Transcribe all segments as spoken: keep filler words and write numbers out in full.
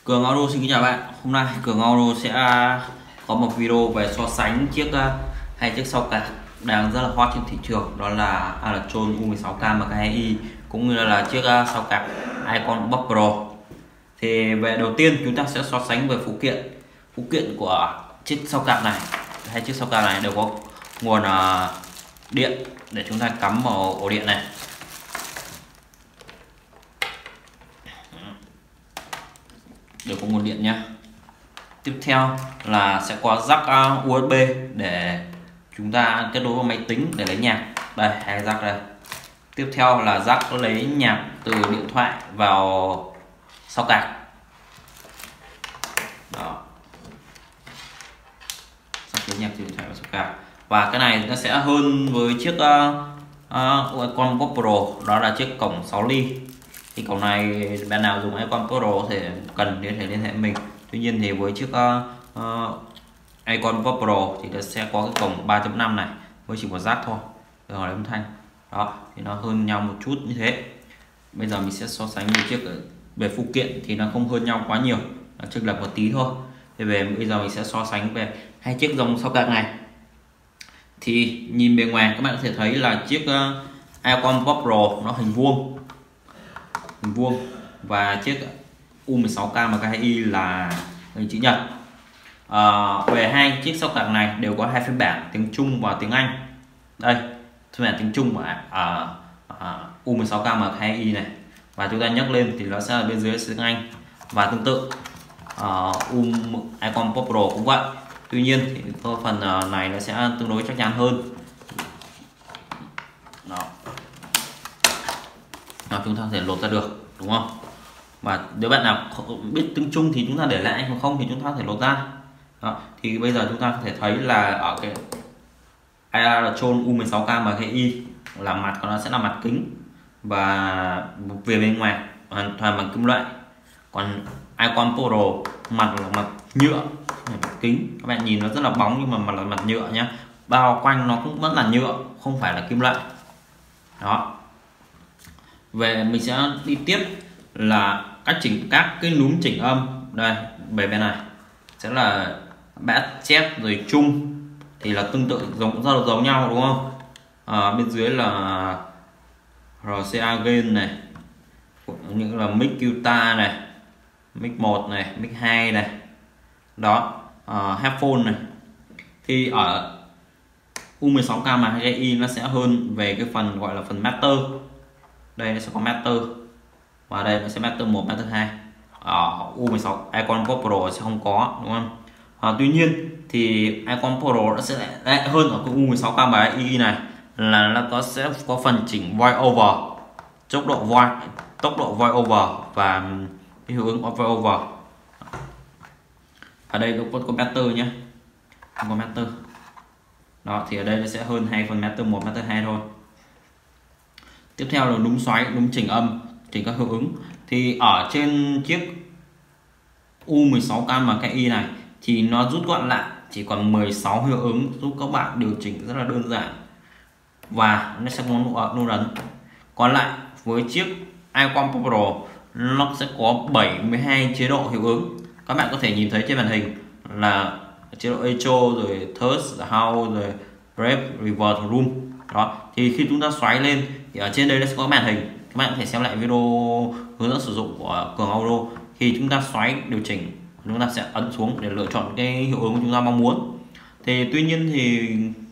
Cường Audio xin kính chào bạn. Hôm nay Cường Audio sẽ có một video về so sánh chiếc uh, hai chiếc sau cạc đang rất là hot trên thị trường, đó là Alatron U mười sáu K Mark hai i cũng như là chiếc uh, sau cạc Icon Box Pro. Thì về đầu tiên chúng ta sẽ so sánh về phụ kiện. Phụ kiện của chiếc sau cạc này, hai chiếc sau cạc này đều có nguồn uh, điện để chúng ta cắm vào ổ điện này. Đều có nguồn điện nhé. Tiếp theo là sẽ có jack uh, u ét bê để chúng ta kết nối vào máy tính để lấy nhạc. Đây, hai jack đây. Tiếp theo là jack lấy nhạc từ điện thoại vào sau cạc. Đó. Jack lấy nhạc từ điện thoại vào sau cạc. Và cái này nó sẽ hơn với chiếc uh, uh, Icon Box Pro, đó là chiếc cổng sáu ly. Thì cổng này bạn nào dùng Icon Pro thì cần thì có thể liên hệ với mình. Tuy nhiên thì với chiếc uh, uh, Icon Box Pro thì nó sẽ có cái cổng ba chấm năm này với chỉ một jack thôi để hỏi âm thanh. Đó, thì nó hơn nhau một chút như thế. Bây giờ mình sẽ so sánh với chiếc về phụ kiện thì nó không hơn nhau quá nhiều, nó chênh lệch một tí thôi. Thì về bây giờ mình sẽ so sánh về hai chiếc dòng sau cạc này. Thì nhìn bề ngoài các bạn có thể thấy là chiếc uh, Icon Box Pro nó hình vuông hình vuông và chiếc U mười sáu K Mark hai i là hình chữ nhật. À, về hai chiếc sau cạc này đều có hai phiên bản tiếng Trung và tiếng Anh. Đây, phiên bản tiếng Trung ở à, à, U mười sáu K Mark hai i này, và chúng ta nhấc lên thì nó sẽ là bên dưới tiếng Anh. Và tương tự uh, U Icon Box Pro cũng vậy. Tuy nhiên thì phần này nó sẽ tương đối chắc chắn hơn. Đó. Đó, chúng ta có thể lột ra được, đúng không? Và nếu bạn nào biết tiếng Trung thì chúng ta để lại, mà không thì chúng ta có thể lột ra. Đó. Thì bây giờ chúng ta có thể thấy là ở cái Alatron U mười sáu K Mark hai i là mặt của nó sẽ là mặt kính và về bên ngoài hoàn toàn bằng kim loại. Còn Icon Pro mặt là mặt nhựa, mặt kính. Các bạn nhìn nó rất là bóng nhưng mà mặt là mặt nhựa nhé. Bao quanh nó cũng vẫn là nhựa, không phải là kim loại. Đó. Về mình sẽ đi tiếp là cách chỉnh các cái núm chỉnh âm. Đây, về bên này sẽ là bass, chép rồi chung thì là tương tự giống rất là giống nhau, đúng không? À, bên dưới là rờ xê a gain này, những là mic guitar này, mic một này, mic hai này. Đó, uh, headphone này. Thì ở U mười sáu K Mark hai i nó sẽ hơn về cái phần gọi là phần master. Đây nó sẽ có master và đây nó sẽ master một, master hai. Ở U mười sáu Icon Box Pro sẽ không có, đúng không? À, tuy nhiên thì Icon Pro nó sẽ lại hơn ở cái U mười sáu K Mark hai i này là nó có sẽ có phần chỉnh voice over, tốc độ voice, tốc độ voice over và cái hiệu ứng voice over. Ở đây nó có master nhé, không có master. Đó, thì ở đây nó sẽ hơn hai phần master một, master hai thôi. Tiếp theo là núm xoáy, núm chỉnh âm, chỉnh các hiệu ứng. Thì ở trên chiếc U mười sáu K Mark hai i này thì nó rút gọn lại chỉ còn mười sáu hiệu ứng, giúp các bạn điều chỉnh rất là đơn giản và nó sẽ có nút ấn. Còn lại với chiếc Icon Box Pro nó sẽ có bảy mươi hai chế độ hiệu ứng. Các bạn có thể nhìn thấy trên màn hình là chế độ echo, rồi third, house, rồi rev, reverb, room. Đó, thì khi chúng ta xoáy lên thì ở trên đây nó sẽ có màn hình. Các bạn có thể xem lại video hướng dẫn sử dụng của Cường Audio. Khi chúng ta xoáy điều chỉnh, chúng ta sẽ ấn xuống để lựa chọn cái hiệu ứng của chúng ta mong muốn. Thì tuy nhiên thì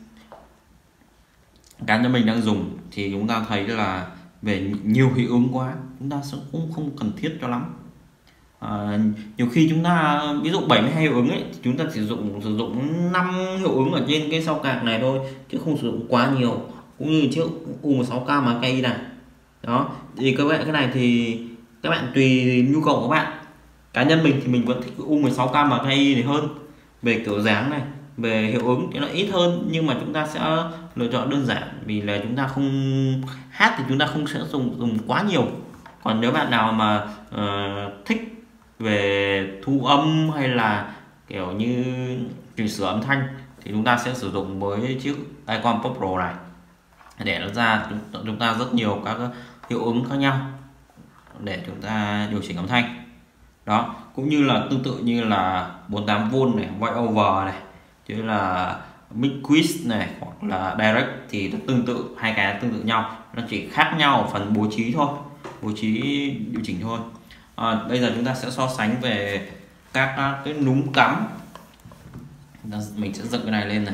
cá nhân mình đang dùng thì chúng ta thấy là về nhiều hiệu ứng quá, chúng ta sẽ cũng không cần thiết cho lắm. À, nhiều khi chúng ta ví dụ bảy mươi hai hiệu ứng ấy thì chúng ta sử dụng sử dụng năm hiệu ứng ở trên cái sau cạc này thôi, chứ không sử dụng quá nhiều, cũng như chiếc U mười sáu K Mark hai i này. Đó, thì các bạn cái này thì các bạn tùy nhu cầu của các bạn. Cá nhân mình thì mình vẫn thích U mười sáu K Mark hai i này hơn, về kiểu dáng này, về hiệu ứng thì nó ít hơn, nhưng mà chúng ta sẽ lựa chọn đơn giản vì là chúng ta không hát thì chúng ta không sẽ dùng dùng quá nhiều. Còn nếu bạn nào mà uh, thích về thu âm hay là kiểu như chỉnh sửa âm thanh thì chúng ta sẽ sử dụng với chiếc Icon Box Pro này để nó ra chúng ta rất nhiều các hiệu ứng khác nhau để chúng ta điều chỉnh âm thanh. đó, cũng như là tương tự như là bốn mươi tám vôn này, voice over này, chứ là mic quiz này hoặc là direct thì nó tương tự, hai cái tương tự nhau, nó chỉ khác nhau ở phần bố trí thôi, bố trí điều chỉnh thôi. À, bây giờ chúng ta sẽ so sánh về các cái núm cắm. Mình sẽ dựng cái này lên này.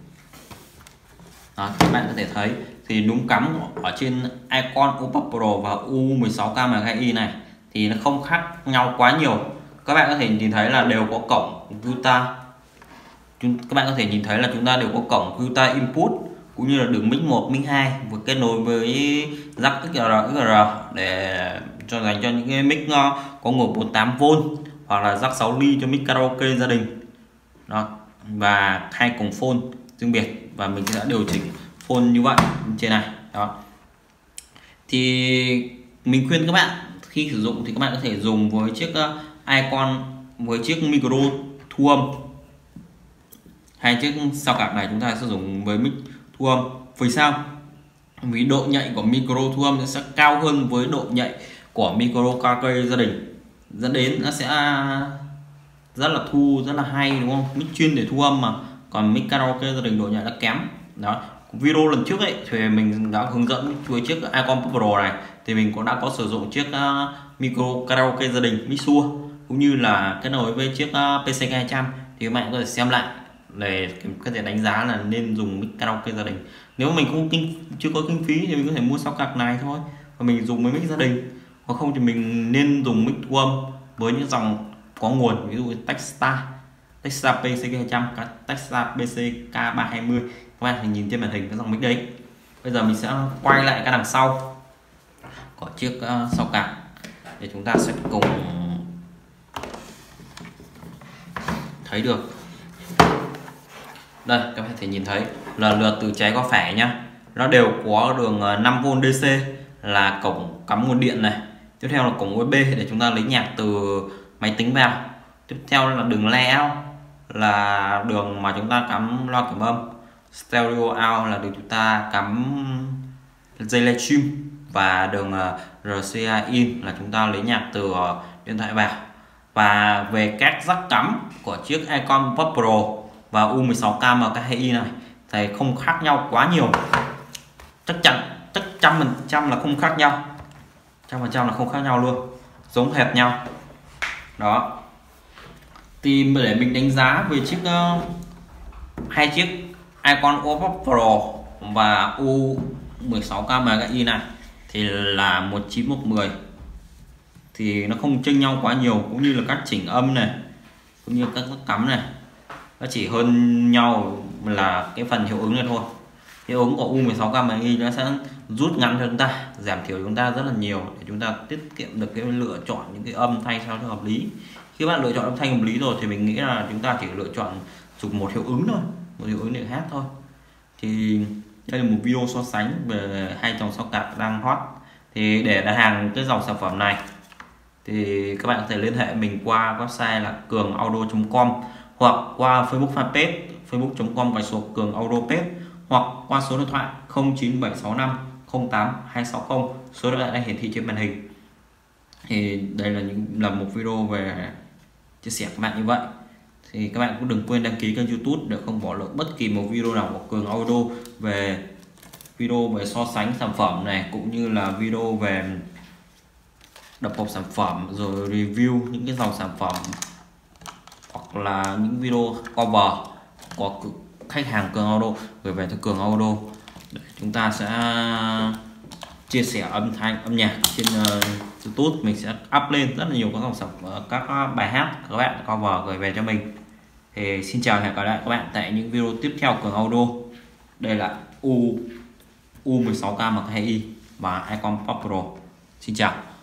Đó, các bạn có thể thấy thì núm cắm ở trên Icon Opus Pro và U mười sáu K M hai i này thì nó không khác nhau quá nhiều. Các bạn có thể nhìn thấy là đều có cổng quy ta. Các bạn có thể nhìn thấy là chúng ta đều có cổng quy ta input cũng như là đường mic một, mic hai vừa kết nối với jack ích rờ, ích rờ để cho dành cho những cái mic có nguồn bốn mươi tám vôn hoặc là jack sáu ly cho mic karaoke gia đình. Đó, và hai cổng phone riêng biệt và mình sẽ điều chỉnh phone như vậy trên này. Đó, thì mình khuyên các bạn khi sử dụng thì các bạn có thể dùng với chiếc Icon với chiếc micro thu âm, hai chiếc sao cạp này chúng ta sẽ dùng với mic thu âm. Vì sao? Vì độ nhạy của micro thu âm sẽ cao hơn với độ nhạy của micro karaoke gia đình, dẫn đến nó sẽ rất là thu rất là hay, đúng không? Mic chuyên để thu âm mà, còn mic karaoke gia đình độ nhạy nó kém. Đó, video lần trước ấy thì mình đã hướng dẫn với chiếc Icon Pro này thì mình cũng đã có sử dụng chiếc uh, micro karaoke gia đình Mixua cũng như là kết nối với chiếc uh, pê xê hai trăm, thì các bạn có thể xem lại để có thể đánh giá là nên dùng mic karaoke gia đình. Nếu mà mình không kinh chưa có kinh phí thì mình có thể mua sao cạp này thôi và mình dùng với mic gia đình, hoặc không thì mình nên dùng mic thu âm với những dòng có nguồn, ví dụ Techstar Techstar pê xê hai trăm, Techstar pê xê K ba hai mươi. Các bạn nhìn trên màn hình cái dòng mic đấy. Bây giờ mình sẽ quay lại cái đằng sau của chiếc uh, sao cạp để chúng ta sẽ cùng thấy được. Đây, các bạn có thể nhìn thấy lần lượt từ trái qua phải nhá, nó đều có đường năm vôn đê xê là cổng cắm nguồn điện này. Tiếp theo là cổng u ét bê để chúng ta lấy nhạc từ máy tính vào. Tiếp theo là đường layout là đường mà chúng ta cắm loa kiểm âm. Stereo out là đường chúng ta cắm dây livestream, và đường rờ xê a in là chúng ta lấy nhạc từ điện thoại vào. Và về các jack cắm của chiếc Icon Opus Pro và U mười sáu K M hai i này thì không khác nhau quá nhiều, chắc chắn chắc trăm phần trăm là không khác nhau, trăm phần trăm là không khác nhau luôn, giống hệt nhau. Đó, thì để mình đánh giá về chiếc uh, hai chiếc Icon Opus Pro và U mười sáu K M hai i này thì là một chín một mười, thì nó không chênh nhau quá nhiều, cũng như là các chỉnh âm này cũng như các cắm này, nó chỉ hơn nhau là cái phần hiệu ứng này thôi. Hiệu ứng của U mười sáu K M hai i nó sẽ rút ngắn cho chúng ta, giảm thiểu chúng ta rất là nhiều để chúng ta tiết kiệm được cái lựa chọn những cái âm thanh sao cho hợp lý. Khi bạn lựa chọn âm thanh hợp lý rồi thì mình nghĩ là chúng ta chỉ lựa chọn dùng một hiệu ứng thôi, một hiệu ứng để hát thôi. Thì đây là một video so sánh về hai dòng sao cạp đang hot. Thì để đặt hàng cái dòng sản phẩm này thì các bạn có thể liên hệ mình qua website là cường audio chấm com, hoặc qua Facebook fanpage facebook chấm com gạch số cường audio page, hoặc qua số điện thoại không chín bảy sáu năm không tám hai sáu không, số điện thoại đang hiển thị trên màn hình. Thì đây là những là một video về chia sẻ các bạn như vậy. Thì các bạn cũng đừng quên đăng ký kênh YouTube để không bỏ lỡ bất kỳ một video nào của Cường Audio về video về so sánh sản phẩm này, cũng như là video về đập hộp sản phẩm, rồi review những cái dòng sản phẩm, hoặc là những video cover của khách hàng Cường Audio gửi về cho Cường Audio để chúng ta sẽ chia sẻ âm thanh âm nhạc trên uh, YouTube. Mình sẽ up lên rất là nhiều các dòng sản phẩm, các bài hát các bạn cover gửi về cho mình. Thì xin chào và hẹn gặp lại các bạn tại những video tiếp theo của Audio. Đây là U U mười sáu K M hai i và Icon Opus Pro. Xin chào.